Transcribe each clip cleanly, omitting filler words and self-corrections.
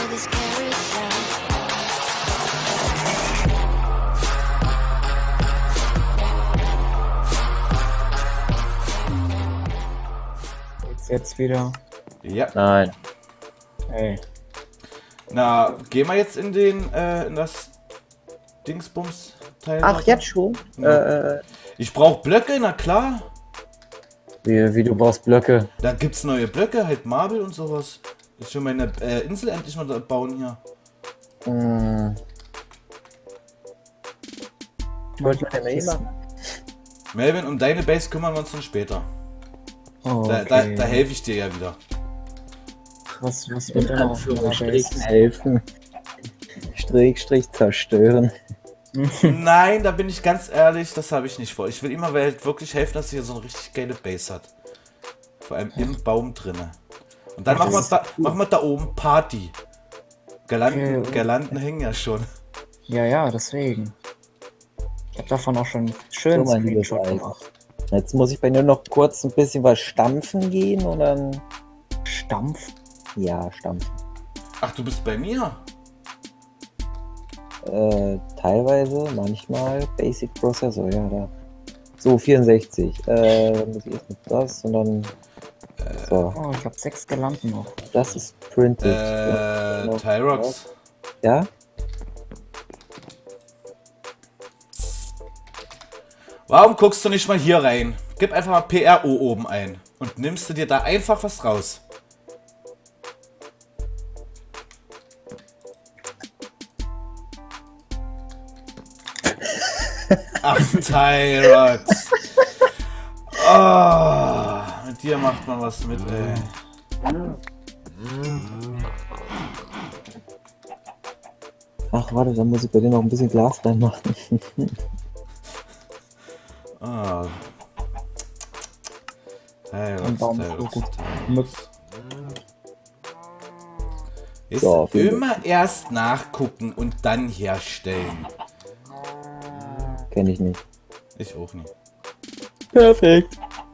Jetzt wieder. Ja. Nein. Ey. Na, gehen wir jetzt in den, in das Dingsbums-Teil? Ach, jetzt schon? Ja. Ich brauche Blöcke, na klar. Wie du brauchst Blöcke. Da gibt's neue Blöcke, halt Marble und sowas. Ich will meine Insel endlich mal bauen hier. Ich wollte mal eine machen. Melvin, um deine Base kümmern wir uns dann später. Oh, Da okay. helfe ich dir ja wieder. Was wird In denn auf meiner Anführungsstrichen Base? helfen. Strich zerstören. Nein, da bin ich ganz ehrlich, das habe ich nicht vor. Ich will immer halt wirklich helfen, dass sie hier so eine richtig geile Base hat. Vor allem im Baum drinne. Und dann machen wir da oben Party. Girlanden hängen ja schon. Ja, deswegen. Ich hab davon auch schon schön So, mein lieber Screenshot Eisen. gemacht. Jetzt muss ich bei dir noch kurz ein bisschen was stampfen gehen und dann... Stampf. Ja, stampfen. Ach, du bist bei mir? Teilweise, manchmal. Basic Processor, ja, da. So, 64. Dann muss ich erst mit das und dann... So, Oh, ich hab 6 Girlanden noch. das ist printed. Ja, genau. Tyrox. Ja? Warum guckst du nicht mal hier rein? Gib einfach mal PRO oben ein. Und nimmst du dir da einfach was raus. Ach, Tyrox. Oh, mit dir macht man was mit, ey. Ach, warte, dann muss ich bei dir noch ein bisschen Glas reinmachen. Oh. Ein Baum ist so gut. Ist So, vielen immer erst nachgucken und dann herstellen. Kenn ich nicht. Ich auch nicht. Perfekt.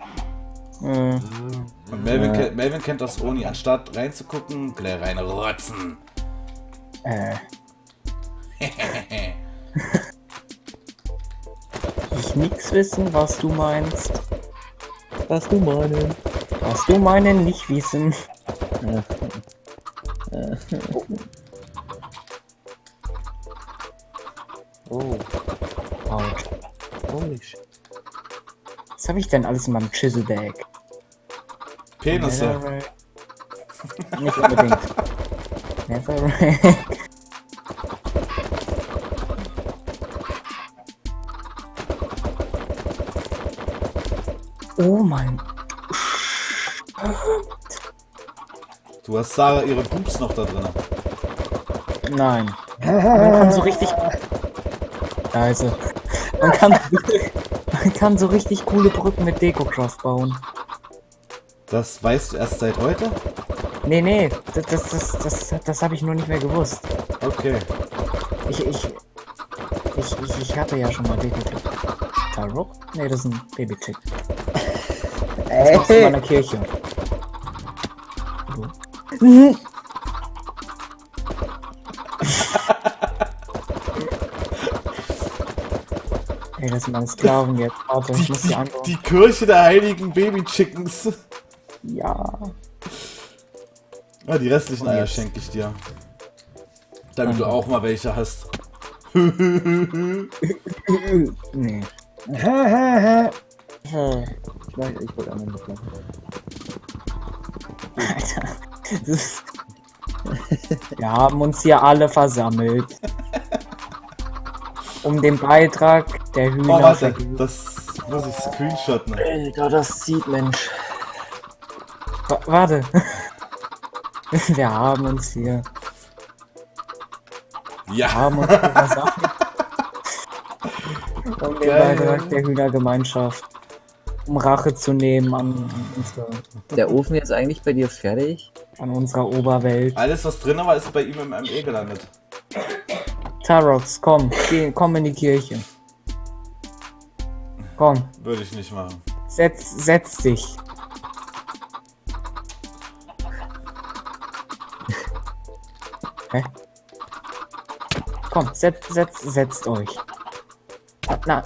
Und Melvin kennt das ohne. Anstatt reinzugucken, gleich reinrotzen. Ich nix wissen, was du meinst. Was du meinst. Was du meinen nicht wissen. Oh, Autsch. holy shit. Was habe ich denn alles in meinem Chiselbag? Penisse. Netherrack. Nicht unbedingt. Netherrack. Oh mein. Du hast Sarah ihre Pups noch da drin. Nein. Man kann so richtig. Also. Man kann so richtig coole Brücken mit Decocraft bauen. Das weißt du erst seit heute? Nee, das habe ich nur nicht mehr gewusst. Okay. Ich hatte ja schon mal Baby-Chick. Tarok? Nee, das ist ein Baby-Chick. Das machst du in meiner Kirche. Ey, das sind meine Sklaven jetzt. Warte, ich muss die anderen. Die Kirche der heiligen Baby-Chickens. Ja. Ah, die restlichen Und Eier jetzt? schenke ich dir. Damit du auch mal welche hast. Nee. Ich wollte einmal mit machen. Alter. Das wir haben uns hier alle versammelt. Um den Beitrag der Oh, Hühner. warte, das muss ich screenshotten. Alter, das sieht Mensch. Warte. Wir haben uns hier. Ja. Haben uns hier versammelt. Um den Geil. Beitrag der Hühnergemeinschaft. Um Rache zu nehmen Der Ofen jetzt eigentlich bei dir fertig? an unserer Oberwelt. Alles, was drin war, ist bei ihm im ME gelandet. Tarox, komm, komm in die Kirche. Komm, Würde ich nicht machen. setz dich. Komm, setzt euch. Na.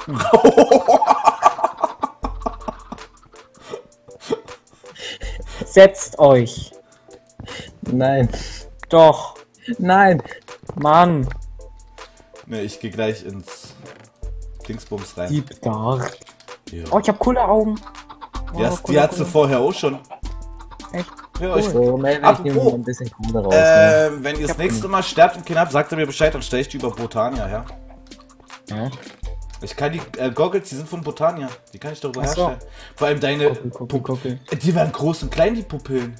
Setzt euch. Nein. Doch. Nein. Mann. Ne, ich gehe gleich ins Dingsbums rein. Deep Dark. Ja. Oh, ich hab coole Augen. Die hat sie vorher auch schon. Echt? Ja, ich, So, Melvin, ich nehme Apropos, mal ein bisschen Kohle raus. Ne? wenn ihr das nächste Mal sterbt und keinen habt, sagt ihr mir Bescheid, dann stelle ich die über Botania her. Ja. Ich kann die Goggles, die sind von Botania. Die kann ich darüber Ach so. herstellen. Vor allem deine. Guckel. Die werden groß und klein, die Pupillen.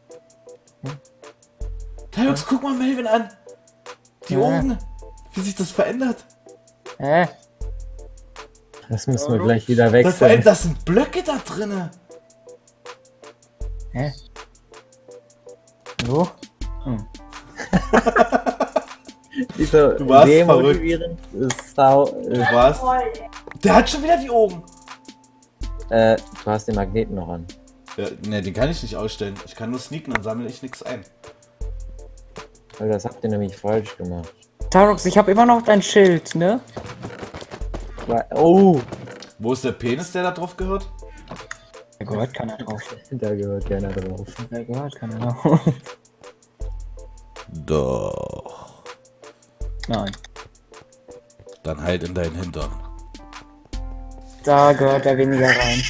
Tyrux, guck mal Melvin an. Die Augen. Wie sich das verändert. Das müssen wir gleich wieder Vor allem, wechseln. das sind Blöcke da drinne. So? Dieser Du warst demotivierend ist sau. Was? Der hat schon wieder die Augen. Du hast den Magneten noch an. Ne, den kann ich nicht ausstellen. Ich kann nur sneaken, dann sammle ich nichts ein. Weil das habt ihr nämlich falsch gemacht. Tarux, ich habe immer noch dein Schild, ne? Oh! Wo ist der Penis, der da drauf gehört? Da gehört keiner drauf. Da gehört keiner drauf. Da gehört keiner drauf. Doch. Nein. Dann halt in deinen Hintern. Da gehört er weniger rein.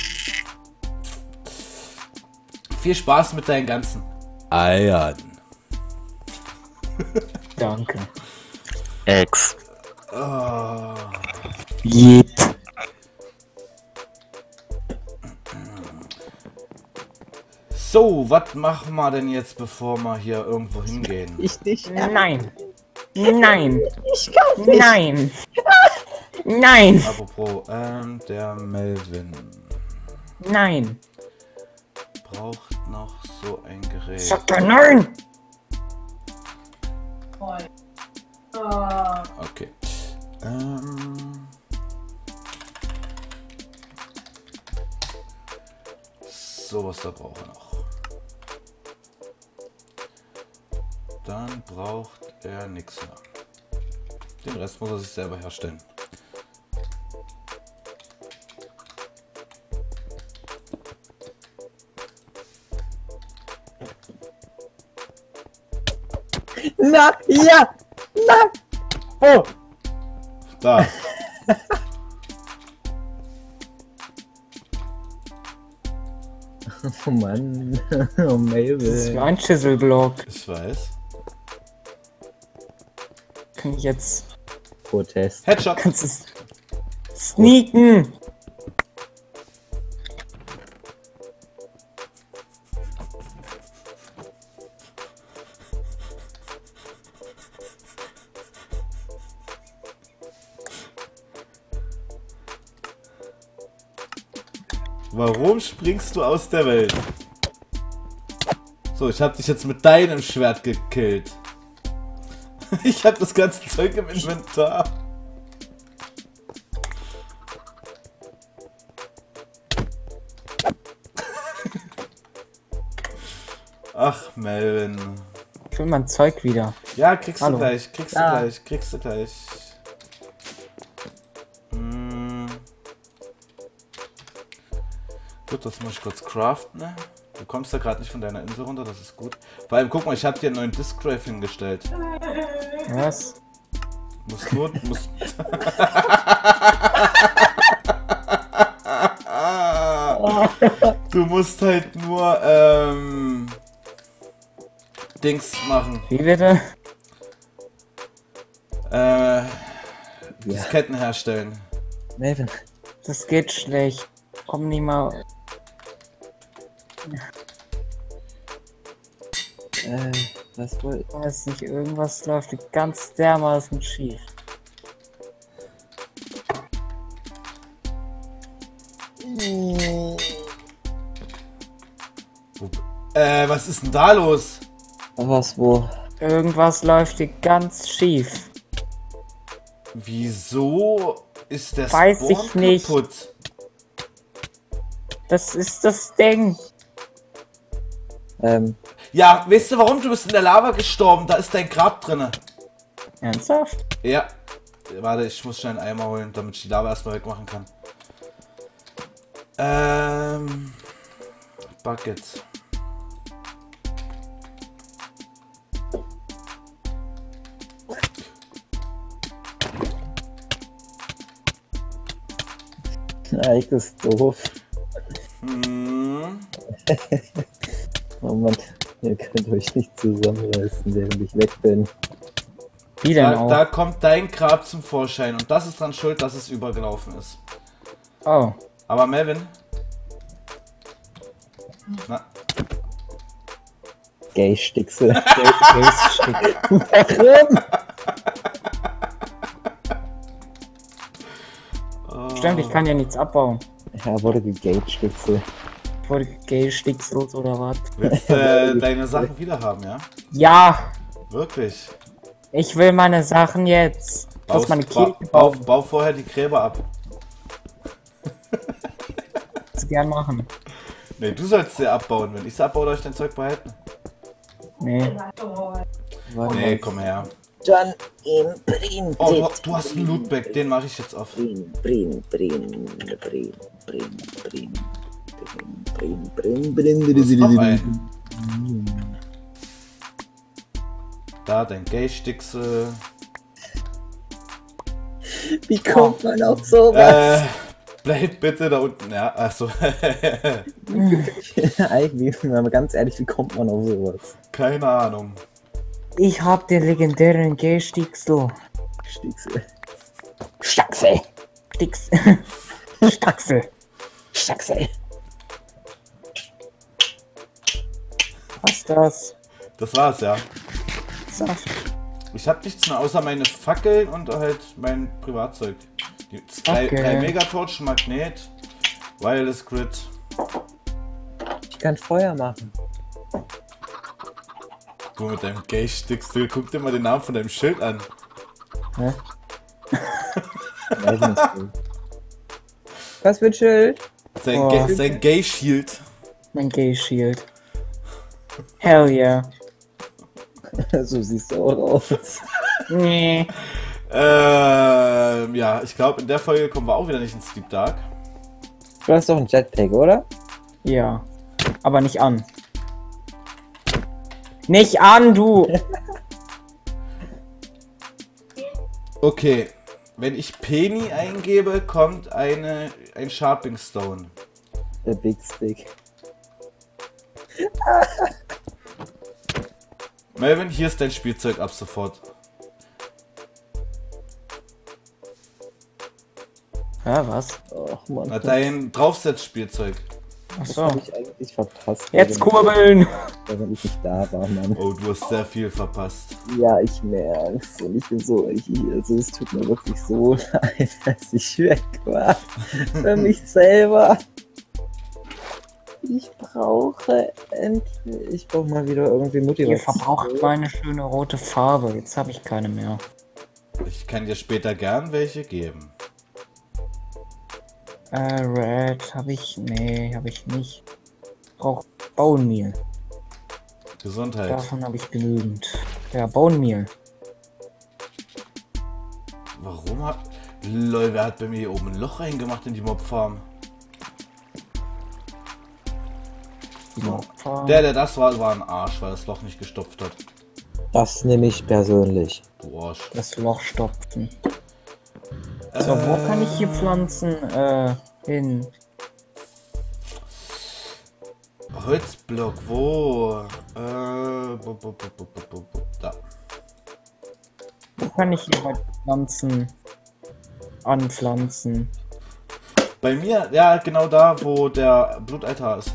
Viel Spaß mit deinen ganzen Eiern. Danke. Ex. Oh. Jeet. So, was machen wir denn jetzt, bevor wir hier irgendwo hingehen? Ich nicht. Nein. Nein. Ich kann nicht. Nein. Nein. Apropos, der Melvin Nein. braucht noch so ein Gerät. Sagt er nein. Okay. So, was da braucht er noch? Dann braucht er nichts mehr. Den Rest muss er sich selber herstellen. Na, ja! Na! Oh! Da. Oh Mann. Oh Das ist wie Melvin. ein Chiselblock. Ich weiß. Kann ich jetzt. Headshot. Kannst es. Sneaken! Warum springst du aus der Welt? So, ich hab dich jetzt mit deinem Schwert gekillt. Ich hab das ganze Zeug im Inventar. Ach, Melvin. Ich will mein Zeug wieder. Ja, kriegst Hallo. du gleich, kriegst du Ja. gleich, kriegst du gleich. Gut, das muss ich kurz craften, ne? Du kommst ja gerade nicht von deiner Insel runter, das ist gut. Vor allem, guck mal, ich habe dir einen neuen Disk Drive hingestellt. Was? Muss nur, muss... Du musst halt nur, Dings machen. Wie bitte? Disketten herstellen. Melvin. Das geht schlecht. Komm nicht mal. Was wohl? Ich weiß nicht, irgendwas läuft ganz dermaßen schief. Was ist denn da los? Was wo? Irgendwas läuft hier ganz schief. Wieso ist der Weiß Spawn ich nicht. kaputt? Das ist das Ding. Ja, weißt du warum? Du bist in der Lava gestorben. Da ist dein Grab drinne. Ernsthaft? Ja. Warte, ich muss schnell einen Eimer holen, damit ich die Lava erstmal wegmachen kann. Buckets. Ike ist doof. Hm. Oh Mann, ihr könnt euch nicht zusammenreißen, während ich weg bin. Wie denn auch? Da kommt dein Grab zum Vorschein und das ist dann schuld, dass es übergelaufen ist. Oh. Aber Melvin? Na, Gay-Stickse. Warum? Stimmt, ich kann ja nichts abbauen. Ja, wurde gegate-Stickse. Wurde gestixelt oder was? willst du deine Sachen wieder haben, ja? Ja, Wirklich? ich will meine Sachen jetzt. Aus meine Kirche Bau vorher die Gräber ab. gern machen. Nee, du sollst sie abbauen. Wenn ich sie abbaue, darf ich dein Zeug behalten. Nee. Warte Nee, mal. komm her. John im Brin. Oh, du hast einen Lootback, den mache ich jetzt auf. Brin. Noch ein. Da, dein Gay-Stickse. Wie kommt man auf sowas? Bleib bitte da unten. Ja, achso. Eigentlich, aber ganz ehrlich, wie kommt man auf sowas? Keine Ahnung. Ich hab den legendären Gestixel. Stickse. Staxel. Stix. Staxel. Staxel. Was ist das? Das war's, ja. Saft. Ich hab nichts mehr außer meine Fackeln und halt mein Privatzeug. Die drei Okay. Megatorch, Magnet, Wireless Grid. Ich kann Feuer machen. Du mit deinem Gay-Stickstill, guck dir mal den Namen von deinem Schild an. Hä? Was für ein Schild? Sein Gay-Shield. Mein Gay Shield. Hell yeah. So siehst du auch aus. Nee. Ja, ich glaube, in der Folge kommen wir auch wieder nicht ins Deep Dark. Du hast doch ein Jetpack, oder? Ja. Aber nicht an. Nicht an, du! Okay, wenn ich Penny eingebe, kommt ein Sharping Stone. Der Big Stick. Melvin, hier ist dein Spielzeug ab sofort. Ja, was? Ach man, Na, dein Draufsetz-Spielzeug. das Achso. habe ich eigentlich verpasst. Jetzt kurbeln! Wenn ich nicht da war, Mann. Oh, du hast sehr viel verpasst. Ja, ich merk's. Und ich bin so, also es tut mir wirklich so leid, dass ich weg war. Für mich selber. Ich brauche mal wieder irgendwie Ihr Motivation. verbraucht meine schöne rote Farbe. Jetzt habe ich keine mehr. Ich kann dir später gern welche geben. Red habe ich. Nee, habe ich nicht. Ich brauche Bone Meal. Gesundheit. Davon habe ich genügend. Ja, Bone Meal. Warum hat... Lol, wer hat bei mir hier oben ein Loch reingemacht in die Mobfarm? Das war ein Arsch, weil das Loch nicht gestopft hat. Das nehme ich persönlich. Du Arsch. Das Loch stopfen. So, wo kann ich hier Pflanzen hin? Holzblock, wo? Da. Wo kann ich hier halt Pflanzen anpflanzen? Bei mir, ja, genau da, wo der Blutaltar ist.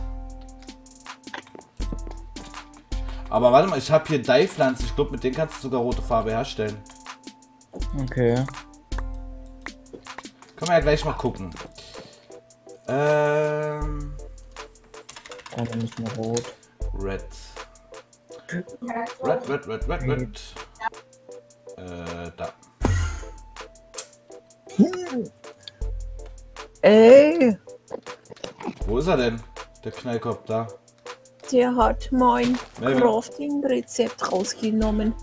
Aber warte mal, ich habe hier Dye-Pflanzen. Ich glaube, mit denen kannst du sogar rote Farbe herstellen. Okay. Können wir ja gleich mal gucken. Dann nicht mehr rot. Red. Red. Da. Ey, Wo ist er denn? Der Knallkopf da. der hat mein Ja. Crafting-Rezept rausgenommen.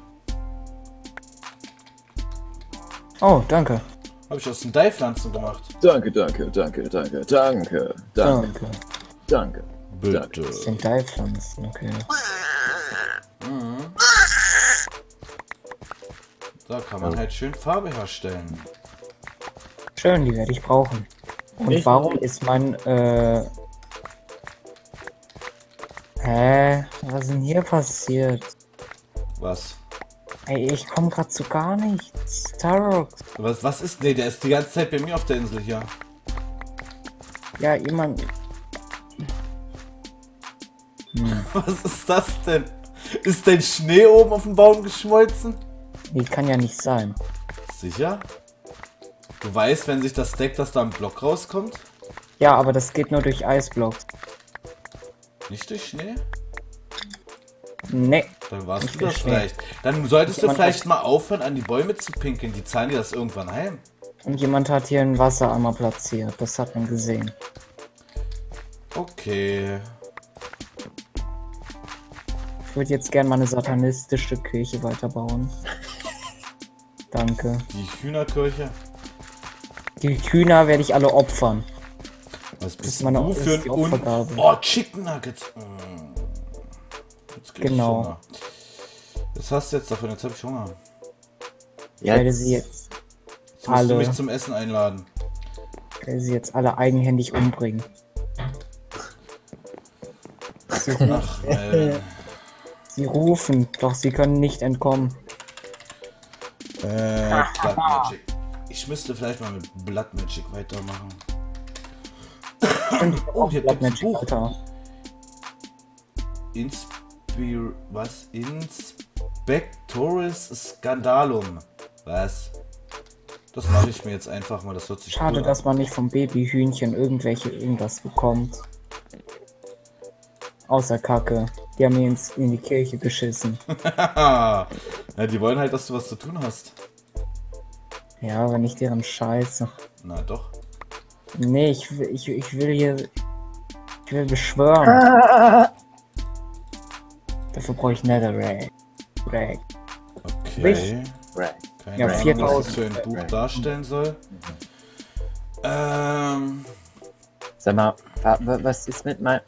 Oh, danke. Habe ich aus den Dai-Pflanzen gemacht. Danke, danke, danke, danke, danke, danke, danke. Bitte. Das sind Teilpflanzen, okay. Da kann man halt schön Farbe herstellen. Schön, die werde ich brauchen. Und Ich- warum ist mein, Hä? Was ist denn hier passiert? Was? Ey, ich komme gerade zu gar nichts. Tarox. Was ist? Nee, der ist die ganze Zeit bei mir auf der Insel hier. Ja, jemand. Was ist das denn? Ist dein Schnee oben auf dem Baum geschmolzen? Nee, kann ja nicht sein. Sicher? Du weißt, wenn sich das deckt, dass da ein Block rauskommt? Ja, aber das geht nur durch Eisblocks. Nicht durch Schnee? Nee. Dann warst Nicht du das durch Schnee. vielleicht. Dann solltest du Jemand vielleicht mal aufhören, an die Bäume zu pinkeln. Die zahlen dir das irgendwann heim. Und jemand hat hier einen Wassereimer platziert. Das hat man gesehen. Okay. Ich würde jetzt gerne mal eine satanistische Kirche weiterbauen. Danke. Die Hühnerkirche. Die Hühner werde ich alle opfern. Was ist bist meine- du das für ist die ein Opfergabe. Oh, Chicken Nuggets. Mm. Jetzt krieg ich Genau. Hunger. Was hast du jetzt davon? Jetzt habe ich Hunger. Ich werde sie jetzt, Jetzt musst du Alle. mich zum Essen einladen. alle eigenhändig umbringen. Ach, Melvin. Sie rufen, doch sie können nicht entkommen. Blood Magic. Ich müsste vielleicht mal mit Blood Magic weitermachen. Oh, hier gibt's ein Buch. Alter. Inspectoris Scandalum. Was? Das mache ich mir jetzt einfach mal, das hört sich Schade, cool dass man nicht vom Babyhühnchen irgendwas bekommt. Außer Kacke. Die haben mir in die Kirche geschissen. an. Ja, die wollen halt, dass du was zu tun hast. Ja, aber nicht deren Scheiße. Na doch. Nee, ich will hier. Ich will beschwören. Dafür brauche ich Netherrack. Okay. Keine Ja, Ahnung, 4000. was das für ein Buch darstellen soll. Sag mal, was ist mit mein...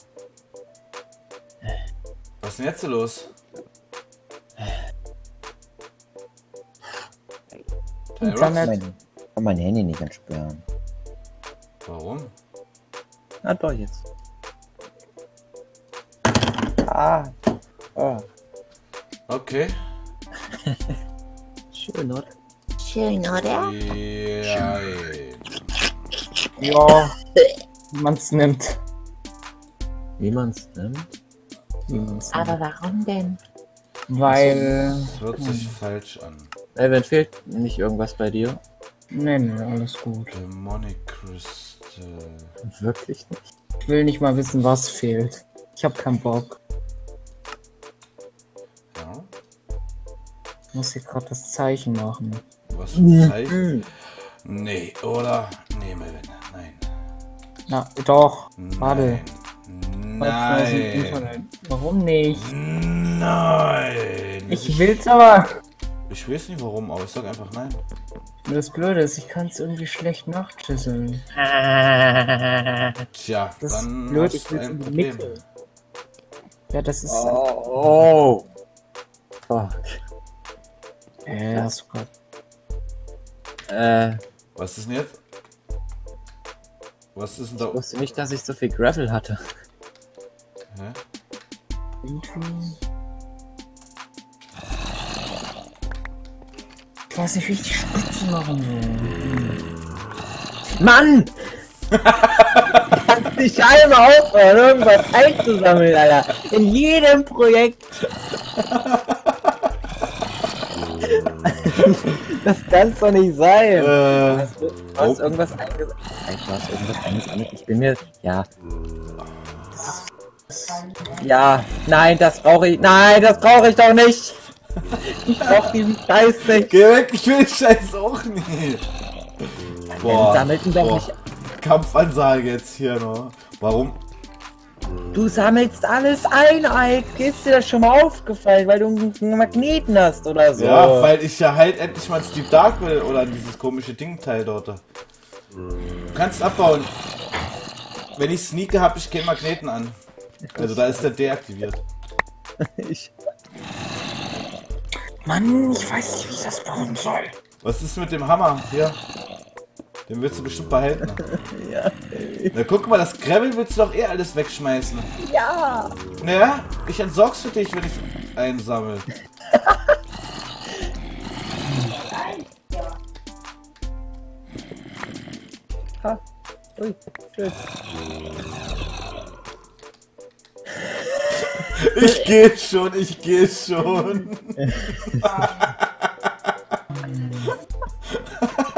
Was ist denn jetzt so los? Internet. Ich kann mein Handy nicht entsperren. Warum? Na doch, jetzt. Ah. Oh. Okay. Schön, oder? Schön, oder? Ja. Ja. Wie man's nimmt. Wie man's nimmt? Wie man's Aber nimmt. warum denn? Weil. Das hört sich falsch an. Elvin, fehlt nicht irgendwas bei dir? Nee, alles gut. Demonic Crystal. Wirklich nicht. Ich will nicht mal wissen, was fehlt. Ich hab keinen Bock. Ja. Ich muss hier gerade das Zeichen machen. Was für ein Zeichen? Nee, oder? Nee, Melvin. Nein. Na, doch. Warte. Nein. Warum nicht? Nein. Ich will's aber. Ich weiß nicht warum, aber ich sag einfach nein. Das Blöde ist, ich kann es irgendwie schlecht nachschüsseln. Tja, Das ist dann blöd, hast ich du will's ein in die Problem. Mitte. Ja, das ist. Oh. Fuck. Hast du grad. Was ist denn jetzt? Was ist denn da? Ich wusste nicht, dass ich so viel Gravel hatte. Hä? Irgendwie. Ich weiß nicht, wie ich die Spitze machen will. Mann! Kannst die Scheibe aufhören, irgendwas einzusammeln, Alter. In jedem Projekt. Das kann's doch nicht sein. Du hast irgendwas eingesammelt. Du hast irgendwas eingesammelt. Ich bin mir. Ja. Ja. Nein, das brauche ich. Nein, das brauche ich doch nicht. Ich brauche diesen Scheiß nicht. Geh weg, ich will den Scheiß auch nicht. Sammelt ihn doch nicht. Kampfansage jetzt hier noch. Warum? Du sammelst alles ein, Alk. Ist dir das schon mal aufgefallen, weil du einen Magneten hast oder so? Ja, weil ich ja halt endlich mal Steve Dark will oder dieses komische Ding-Teil dort. Du kannst abbauen. Wenn ich sneake, habe ich keinen Magneten an. Also da ist der deaktiviert. Ich, Mann, ich weiß nicht, wie ich das bauen soll. Was ist mit dem Hammer? Hier. Den willst du bestimmt behalten. ja. Na guck mal, das Gravel willst du doch eh alles wegschmeißen. Ja. Naja, ich entsorg's für dich, wenn ich einsammle. Ha. Ui, schön. Ich geh schon, ich geh schon.